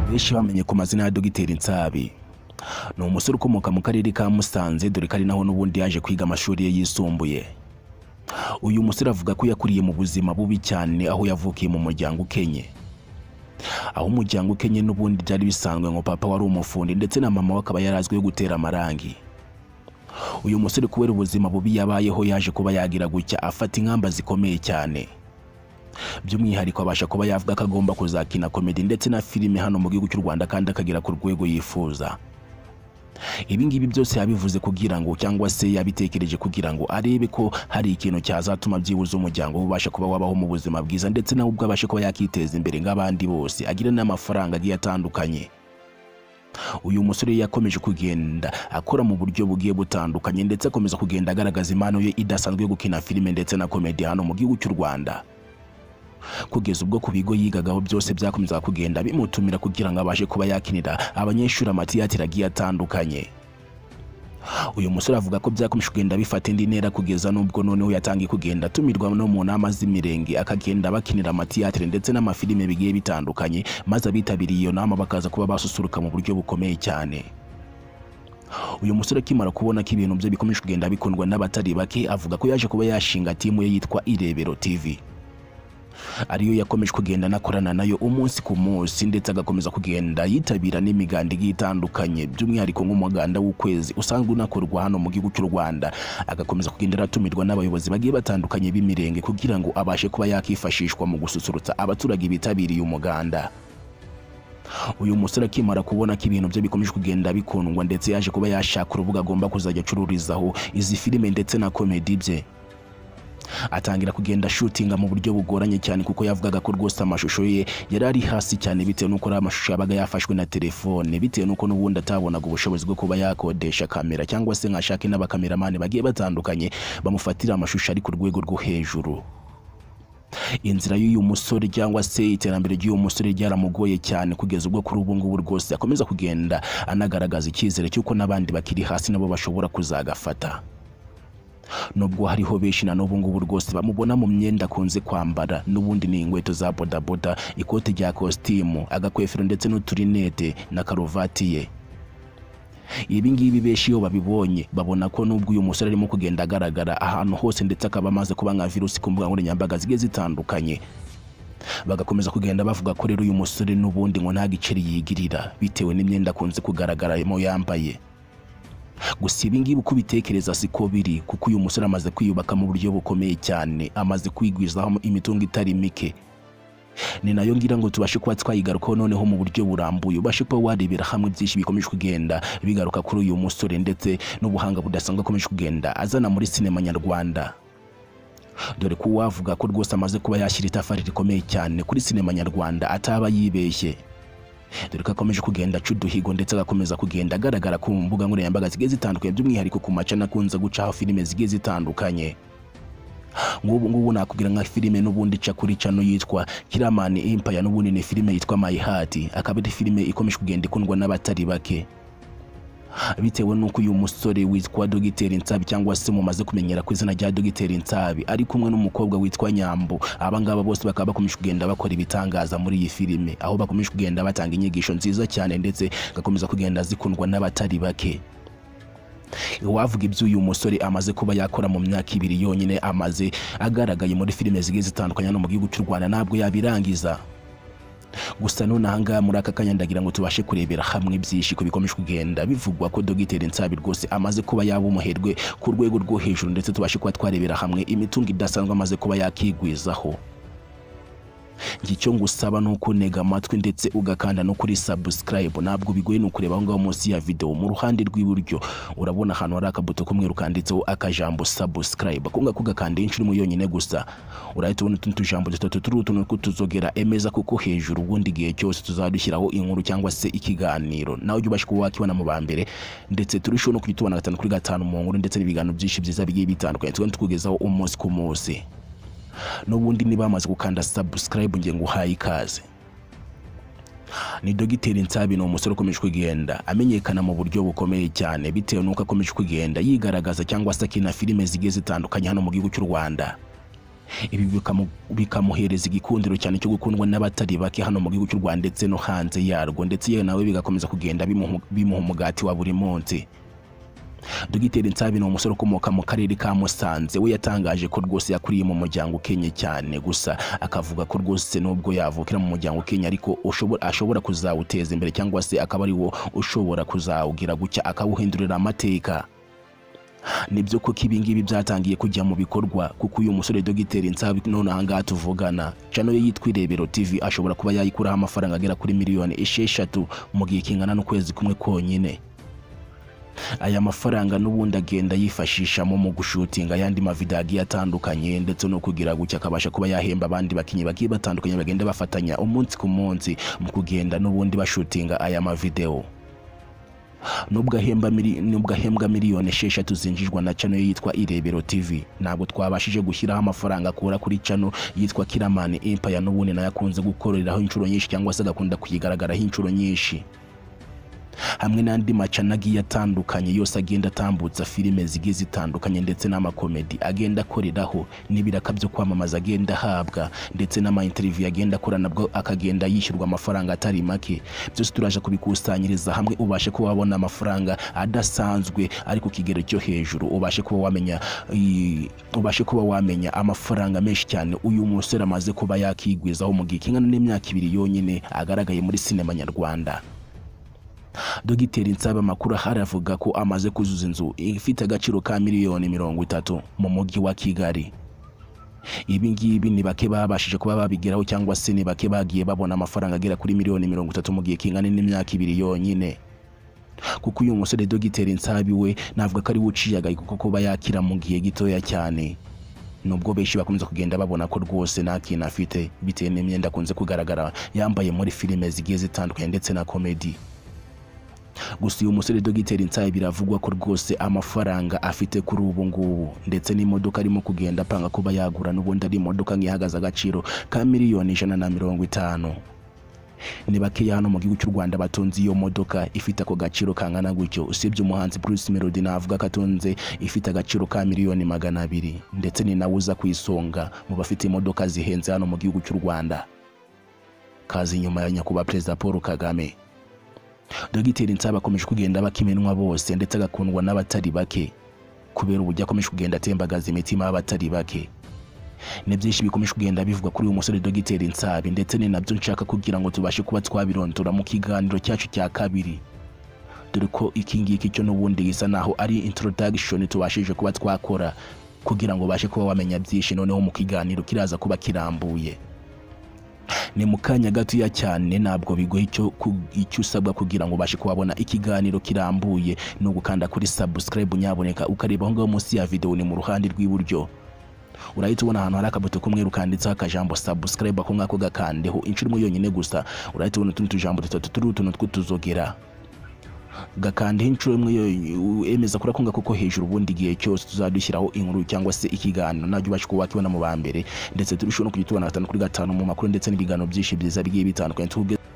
benshi bamenye ku mazina ya Dogiteri Nsabi. Ni umusore ukomoka mu karere ka Musanze, dore kari naho n'ubundi yaje kwiga amashuri ye yisumbuye. Uyu musore avuga ko yakuriye mu buzima bubi cyane, aho yavukiye mu muryango ukenye. Aho umuryango ukenye n'ubundi byari bisanzwe ngo papa wari umufundi ndetse na mama we akaba yarazwiho gutera amarangi. Uyu musore kubera ubuzima bubi yabayeho yaje kuba yagira gutya afata ingamba zikomeye cyane. By'umwihariko abasha kuba yavuga ko agomba kuzakina komedi ndetse na filime hano mu gihugu cy'u Rwanda kandi akagera ku rwego yifuza. Ibi ngibi byose yabivuze kugira ngo cyangwa se yabitekereje kugira ngo arebe ko hari ikintu cyazatuma byibuza umuryango ubasha kuba wabaho mu buzima bwiza ndetse nawe ubwo abasha kuba yakiteza imbere nk'abandi bose, agira n'amafaranga agiye atandukanye. Uyu musore yakomeje kugenda akora mu buryo bugiye butandukanye ndetse akomeza kugenda agaragaza impano ye idasanzwe yo gukina filime ndetse na komedi hano mu gihugu cy'u Rwanda. Kugeza ubwo ku bigo yigagaho byose byakomeza kugenda bimutumira kugira ngo abashe kuba yakinira abanyeshuri amatiyatire agiye atandukanye. Uyu musore avuga ko byakomeje kugenda bifata indi ntera kugeza n'ubwo noneho yatangiye kugenda atumirwa no mu nama z'imirenge akagenda bakinira amatiyatire ndetse n'amafilime bigiye bitandukanye, maze abitabiriye iyo nama bakaza kuba basusuruka mu buryo bukomeye cyane. Uyu musore akimara kubona ko ibintu bye bikomeje kugenda bikundwa n'abatari bake, avuga ko yaje kuba yashinga timu ye yitwa Irebero TV, ariyo yakomeje kugenda nakorana nayo umunsi ku munsi ndetse agakomeza kugenda yitabira n'imiganda igiye itandukanye, by'umwihariko nk'umuganda w'ukwezi usanzwe unakorwa hano mu gihugu cy'u Rwanda. Agakomeza kugenda aratumirwa n'abayobozi bagiye batandukanye b'imirenge kugira ngo abashe kuba yakifashishwa mu gususurutsa abaturage bitabiriye umuganda. Uyu musore akimara kubona ko ibintu bye bikomeje kugenda bikundwa ndetse yaje kuba yashaka urubuga agomba kuzajya acururizaho izi filime ndetse na komedi bye. Atangira kugenda shootinga mu buryo bugoranye cyane kuko yavugaga ko rwose amashusho ye yari ari hasi cyane bitewe n'uko ari amashusho yabaga yafashwe na telefone, bitewe n'uko n'ubundi atabonaga ubushobozi bwo kuba yakodesha kamera cyangwa se nkashake n'abakameramani bagiye batandukanye bamufatira amashusho ari ku rwego rwo hejuru. Inzira y'uyu musore cyangwa se iterambere ry'uyu musore ryaramugoye cyane kugeza ubwo kuri ubu ngubu rwose akomeza kugenda anagaragaza icyizere cy'uko n'abandi bakiri hasi nabo bashobora kuzagafata. Nubwo hariho benshi na n'ubu ngubu rwose bamubona mu myenda akunze kwambara, n'ubundi ni inkweto za bodaboda, ikote rya kositimu, agakwefero ndetse n'uturinete na karuvati ye. Ibi ngibi benshi iyo babibonye babona ko nubwo uyu musore arimo kugenda agaragara ahantu hose ndetse akaba amaze kuba nka virusi ku mbuga nkoranyambaga zigiye zitandukanye, bagakomeza kugenda bavuga ko rero uyu musore n'ubundi ngo nta giceri yigirira bitewe n'imyenda akunze kugaragaramo yambaye. Gusa ibi ngibi uko ubitekereza siko biri, kuko uyu musore amaze kwiyubaka mu buryo bukomeye cyane, amaze kwigwizaho imitungo itari mike. Ni nayo ngira ngo tubashe kuba twayigarukaho noneho mu buryo burambuye, ubashe kuba warebera hamwe byinshi bikomeje kugenda bigaruka kuri uyu musore ndetse n'ubuhanga budasanzwe akomeje kugenda azana muri sinema nyarwanda. Dore ko wavuga ko rwose amaze kuba yashyira itafari rikomeye cyane kuri sinema nyarwanda ataba yibeshye. Dore ko akomeje kugenda aca uduhigo ndetse agakomeza kugenda agaragara ku mbuga nkoranyambaga zigiye zitandukanye, by'umwihariko ku macana akunze gucaho filime zigiye zitandukanye. Ngubu nakubwira nka filime n'ubundi ica kuri cano yitwa Kiramani Empire, n'ubundi ni filime yitwa My Heart, akaba ari filime ikomeje kugenda ikundwa n'abatari bake bitewe n'uko uyu musore witwa Dogiteri Nsabi cyangwa se mumaze kumenyera ku izina rya Dogiteri Nsabi ari kumwe n'umukobwa witwa Nyambo. Aba ngaba bose bakaba bakomeje kugenda bakora ibitangaza muri iyi filime, aho bakomeje kugenda batanga inyigisho nziza cyane ndetse gakomeza kugenda zikundwa n'abatari bake. Wavuga ibyo uyu musore amaze kuba yakora mu myaka 2 yonyine amaze agaragaye muri filime zigiye zitandukanye no mu gihugu cy'u Rwanda ntabwo yabirangiza. Gusa none ahangaha muri aka kanya ndagira ngo tubashe kurebera hamwe byinshi ko bikomeje kugenda bivugwa ko Dogiteri Nsabi rwose amaze kuba yaba umuherwe ku rwego rwo hejuru, ndetse tubashe kuba twarebera hamwe imitungo idasanzwe amaze kuba yakigwizaho. Ngicyo ngusaba nuko ntega amatwi ndetse ugakanda no kuri subscribe, ntabwo bigoye no kureba aho ngaho munsi ya video mu ruhande rw'iburyo urabona ahantu hari akabuto kumweru kanditseho akajambo subscribe, kunga kugakanda inshuro mu yonyine gusa urahita ubona utuntu tujambo dutatu turi utuntu kutuzogera emeza kuko hejuru ubundi gihe cyose tuzadushyiraho inkuru cyangwa se ikiganiro nawe ujye ubasha kuba wakibona mu bambere, ndetse turushaho no kugitubona 5 kuri 5 mu nkuru ndetse n'ibiganiro byinshi byiza bigiye bitandukanye tugenda tukugezaho umunsi ku munsi. N'ubundi niba bamaze gukanda subscribe nge nguhaye ikaze. Ni Dogiteri Nsabi, ni umusore ukomeje kugenda amenyekana mu buryo bukomeye cyane bitewe n'uko akomeje kugenda yigaragaza cyangwa se akina filime zigiye zitandukanye hano mu gihugu cy'u Rwanda. ibi bikamuhereza igikundiro cyane cyo gukundwa n'abatari bake hano mu gihugu cy'u Rwanda ndetse no hanze yarwo, ndetse yewe nawe bigakomeza kugenda bimuha umugati wa buri munsi. Dogiteri Nsabi ni umusore ukomoka mu karere ka Musanze. We yatangaje ko rwose yakuriye mu muryango ukenye cyane, gusa akavuga ko rwose nubwo yavukira mu muryango ukenye ariko ashobora kuzawuteza imbere, cyangwa se akaba ari wo ushobora kuzawugira gucya akawuhindurira amateka. Nibyo kuko ibingibi byatangiye kujya mu bikorwa, kuko uyu musore Dogiteri Nsabi none ahangaha tuvugana channel ye yitwa Reba TV ashobora kuba yayikuraho amafaranga agera kuri miliyoni 6 mu gihe kingana n'ukwezi kumwe konyine. Aya mafaranga n'ubundi agenda yifashishamo mu gushutinga ayandi mavideo agiye atandukanye, ndetse no kugira gucya akabasha kuba yahemba abandi bakinyi bagiye batandukanye bagenda bafatanya umunsi ku munsi mu kugenda n'ubundi bashutinga aya mavideo. Nubwo ahembwa miliyoni 6 zinjijwa na channel yitwa Reba TV, ntabwo twabashije gushyiraho amafaranga akura kuri channel yitwa Kiramani Empire n'ubundi nayakunze gukoreraho inshuro nyinshi, cyangwa se agakunda kuyigaragaraho inshuro nyinshi, hamwe n'andi macana agiye atandukanye yose agenda atambutsa filime zigiye zitandukanye ndetse n'amakomedi agenda akoreraho, n'ibiraka byo kwamamaza agenda ahabwa, ndetse n'ama-interview agenda akora nabwo akagenda yishyurwa amafaranga atari make. Byose turaje kubikusanyiriza hamwe ubashe kuba wabona amafaranga adasanzwe ari ku kigero cyo hejuru, ubashe kuba wamenya amafaranga menshi cyane uyu musore amaze kuba yakigwizaho mu gihe kingana n'imyaka 2 yonyine agaragaye muri sinema nyarwanda. Dogiteri Nsabi amakuru haravuga ko amaze kuzuza inzu ifite agaciro ka miliyoni 30 mu mujyi wa Kigali. Ibi ngibi ni bake babashije kuba babigeraho, cyangwa se ni bake bagiye babona amafaranga agera kuri miliyoni 30 mu gihe kingana n'imyaka 2 yonyine, kuko uyu musore Dogiteri Nsabi we navuga ko ari uciyagaye kuko kuba yakira mu gihe gitoya cyane, nubwo benshi bakomeza kugenda babona ko rwose nta kintu afite bitewe n'imyenda akunze kugaragara yambaye muri filime zigiye zitandukanye ndetse na komedi. Gusa uyu musore Dogiteri Nsabi biravugwa ko rwose amafaranga afite kuri ubu ngubu, ndetse n'imodoka arimo kugenda apanga kuba yagura n'ubundi ari imodoka nk'ihagaze agaciro ka miliyoni 150. Ni bakeya hano mu gihugu cy'u Rwanda batunze iyo modoka ifite ako gaciro kangana gutyo, usibye umuhanzi Bruce Melody navuga ko atunze ifite agaciro ka miliyoni 200, ndetse ni nawe uza kwisonga mu bafite imodoka zihenze hano mu gihugu cy'u Rwanda, kazi nyuma ya nyakubahwa Perezida Paul Kagame. Dogiteri Nsabi akomeje kugenda bakimenwa bose, ndetse agakundwa n'abatari bake kubera uburyo akomeje kugenda atembagaza imitima y'abatari bake. Ni byinshi bikomeje kugenda bivuga kuri uyu musore Dogiteri Nsabi, ndetse ni nabyo nshaka kugira ngo tubashe kuba twabirondora mu kiganiro cyacu cya kabiri, dore ko iki ngiki cyo n'ubundi gisa naho ari introduction tubashije kuba twakora kugira ngo bashe kuba wamenya byinshi, noneho mu kiganiro kiraza kuba kirambuye. Ni mu kanya gatoya cyane, ntabwo bigoye icyo usabwa kugira ngo ubashe kubabona ikiganiro kirambuye no gukanda kuri subscribe nyaboneka ukareba aho ngaho munsi ya video, ni mu ruhande rw'iburyo urahita ubona ahantu hari akabuto kumwe kanditseho akajambo subscribe, ako ngako gakandeho inshuro imwe yonyine gusa, urahita ubona utundi tujambo 3 turi utuntu tw'utuzogera, gakande inshuro imwe emeza kuri ako ngako ko hejuru, ubundi gihe cyose tuzadushyiraho inkuru cyangwa se ikiganiro najye ubashe kuba wakibona mu bambere, ndetse turushaho no kugitubona 5 kuri 5 mu makuru ndetse n'ibiganiro byinshi byiza bigiye bitandukanye.